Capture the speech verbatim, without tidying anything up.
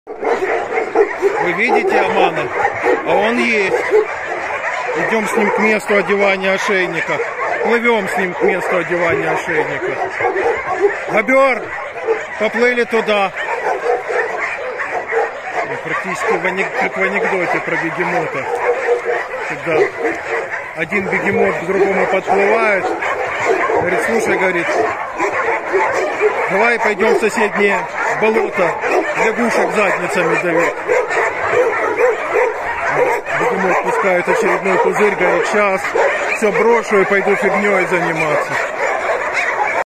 Вы видите Амана? А он есть. Идем с ним к месту одевания ошейника. Плывем с ним к месту одевания ошейника. Бобер! Поплыли туда. Практически в анек... как в анекдоте про бегемота. Когда один бегемот к другому подплывает. Говорит, слушай, говорит, давай пойдем в соседнее болото лягушек задницами давить. Бегемот пускает очередной пузырь, говорит, сейчас все брошу и пойду фигней заниматься.